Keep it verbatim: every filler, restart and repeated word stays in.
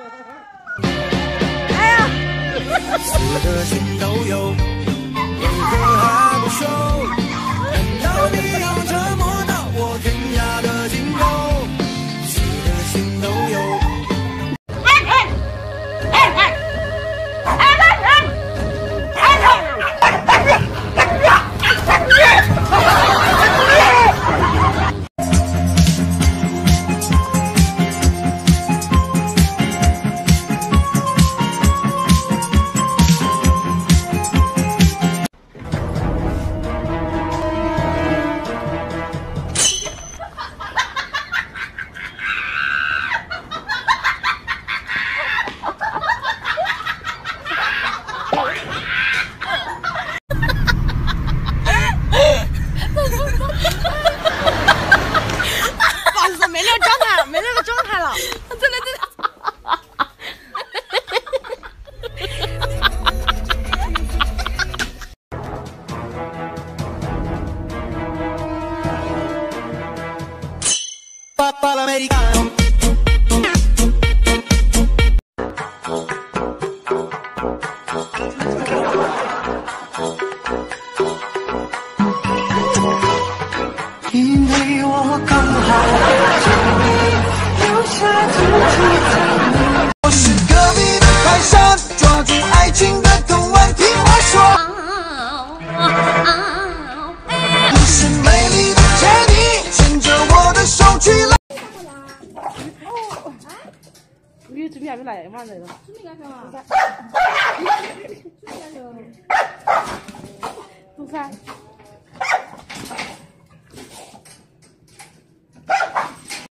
哎呀！ 四个心都有，为何还不熟？难道你要折磨到我天涯的尽头？四个心都有。 Americano. 우리 준비 안 해라, 얼마나 돼요? 준비 가서. 동산.